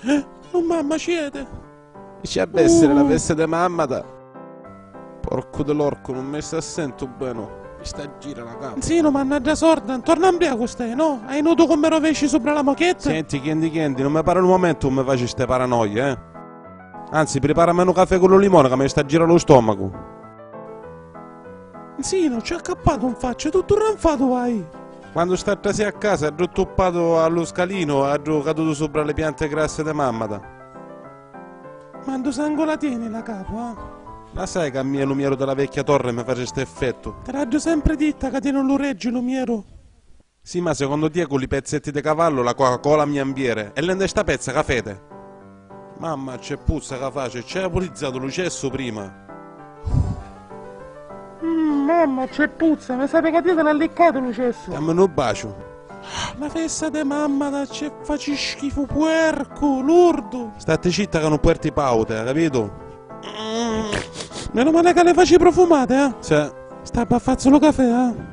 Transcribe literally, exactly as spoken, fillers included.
Oh mamma, siete? C'è a essere la Uh. festa di mamma da. Porco dell'orco, non mi sta sento bene. Mi sta a girare la capa. Zino, mannaggia sorda, torna ambriaco stai, no? Hai nudo come rovesci sopra la mochetta? Senti, Candy Candy, non mi pare il momento che mi faccio ste paranoie, eh. Anzi, preparami un caffè con lo limone che mi sta a girare lo stomaco. Zino, ci ha accappato un faccio, tutto ranfato vai. Quando sta a casa, ha toppato allo scalino, ha caduto sopra le piante grasse di mamma da. Mando sangue la tieni la capo, eh? Ma sai che a me lumiero della vecchia torre mi face sto effetto? Te l'ho sempre detta che te non lo reggi, Lumiero. Sì, ma secondo te con i pezzetti di cavallo la Coca-Cola mi ambiere e l'ende sta pezza che fete? Mamma, c'è puzza che face, c'è pulizzato l'ucesso prima. Mmm, mamma, c'è puzza, mi sa che te l'ha leccato l'ucesso. Dammi un bacio. La festa di mamma da c'è faci schifo puerco, lurdo. State zitta che non puerti paute, capito? Meno male che le faci profumate, eh? Sì. Sta a fare solo caffè, eh?